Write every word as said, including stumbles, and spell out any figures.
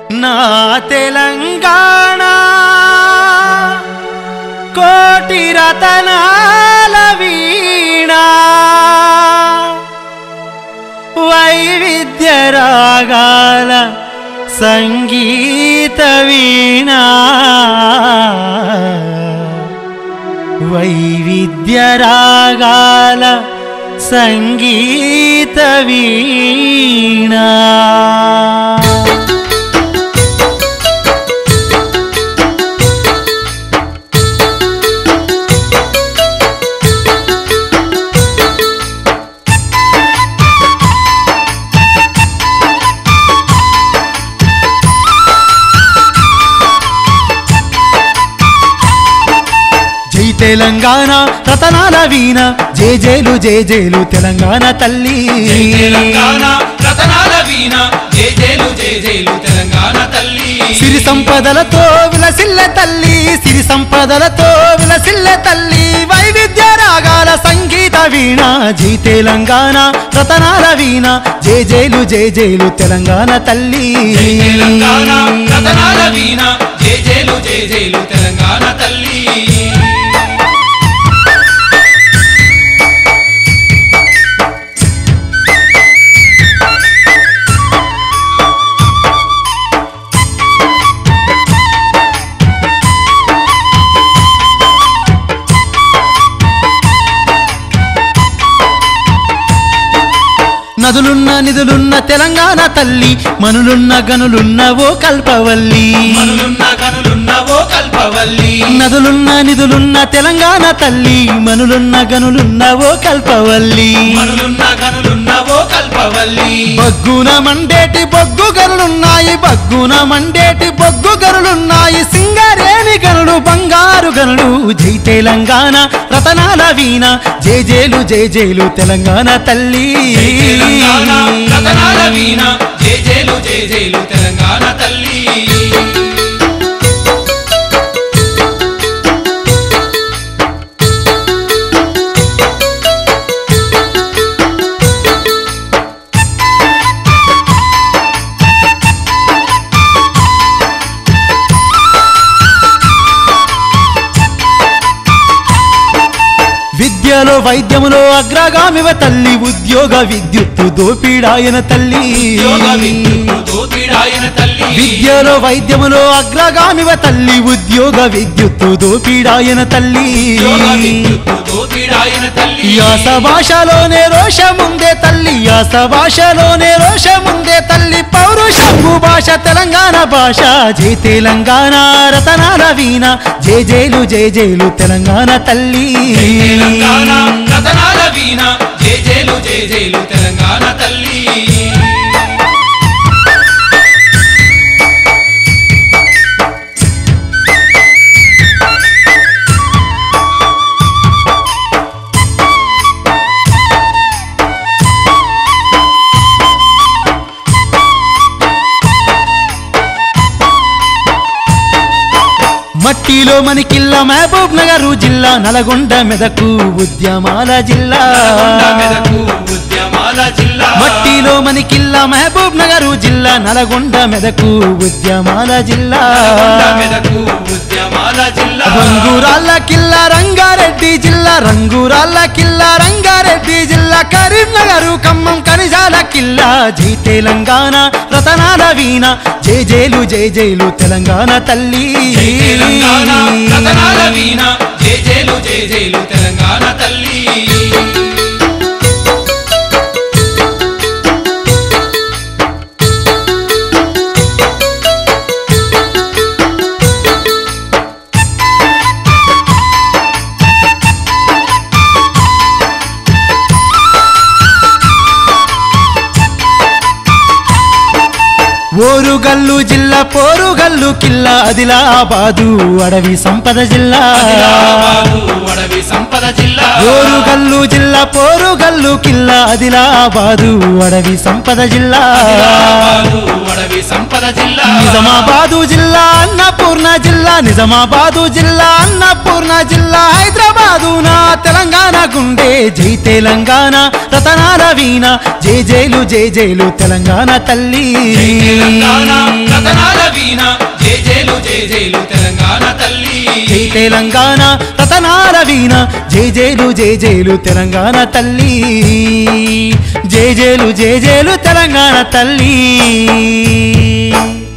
నా తెలంగాణ కోటి రతనాల వీణ వైవిధ్య రాగాల సంగీత వీణ వైవిధ్య రాగాల సంగీత వీణ తెలంగాణ రతనాల వీణ జేజేలు జేజేలు తెలంగాణ తల్లి తెలంగాణ రతనాల వీణ జేజేలు జేజేలు తెలంగాణ తల్లి సిరి సంపదలతో విలసిల్లె తల్లి సిరి సంపదలతో విలసిల్లె తల్లి వైవిధ్య రాగాల సంగీత వీణ జీ తెలంగాణ రతనాల వీణ జేజేలు జేజేలు తెలంగాణ తల్లి తెలంగాణ రతనాల వీణ జేజేలు జేజేలు తెలంగాణ తల్లి నదులున్న నిధులున్న తెలంగాణ తల్లి మనులున్న గనులున్న ఓ కల్పవల్లి మనులున్న గనులున్న ఓ కల్పవల్లి నదులున్న నిధులున్న తెలంగాణ తల్లి మనులున్న గనులున్న ఓ కల్పవల్లి మనులున్న గనులున్న ఓ కల్పవల్లి బగ్గున మండేటి బొగ్గు గనులున్నాయి బగ్గున మండేటి బొగ్గు గనులున్నాయి సింగరేణి గనులు బంగారు గనులు జై తెలంగాణ రతనాల వీణ జేజేలు జేజేలు తెలంగాణ తల్లి రతనాల వీణ జేజేలు జేజేలు తెలంగాణ తల్లి విద్యలో వైద్యములో అగ్రగామివ తల్లి ఉద్యోగ విద్యుత్తు దోపిడాయన తల్లి విద్యలో వైద్యములో అగ్రగామివ తల్లి ఉద్యోగ విద్యుత్తు దోపిడాయన తల్లి యాస భాషలోనే రోషముందే తల్లి యాస భాషలోనే రోషముందే తల్లి పౌరుషము భాష తెలంగాణ భాష జై తెలంగాణ రతనాల వీణ జేజేలు జేజేలు తెలంగాణ తల్లి రతనాల వీణ జేజేలు జేజేలు తెలంగాణ తల్లి మట్టిలో మనకిల్ల మహబూబ్ నగర్ జిల్లా నల్గొండ మెదకు ఉద్యమాల జిల్లా మట్టిలో మనకిల్ల మహబూబ్ నగర్ జిల్లా నల్గొండ మెదకు ఉద్యమాల జిల్లా రంగురాళ్ళ కిల్లా రంగారెడ్డి జిల్లా రంగురాళ్ళ కిల్లా రంగారెడ్డి జిల్లా కరీంనగర్ ఖమ్మం కనిజాల కిల్లా జై తెలంగాణ రతనాల వీణ జేజేలు జేజేలు తెలంగాణ తల్లి రతనాల వీణ జేజేలు జేజేలు తెలంగాణ తల్లి ఓరుగల్లు జిల్లా పోరుగల్లు కిల్లా ఆదిలాబాదు అడవి సంపద జిల్లా అడవి సంపద జిల్లా ఓరుగల్లు జిల్లా పోరుగల్లు కిల్లా ఆదిలాబాదు అడవి సంపద జిల్లా అడవి సంపద జిల్లా నిజామాబాదు జిల్లా అన్నపూర్ణ జిల్లా నిజామాబాదు జిల్లా అన్నపూర్ణ జిల్లా హైదరాబాదు నా తెలంగాణ గుండె జై తెలంగాణ రతనాల వీణ జేజేలు జేజేలు తెలంగాణ తల్లి రతనాల వీణ జై జైలు జై జైలు తెలంగాణ తల్లి జై తెలంగాణ రతనాల వీణ జై జైలు జై జైలు తెలంగాణ తల్లి జై జైలు జై జైలు తెలంగాణ తల్లి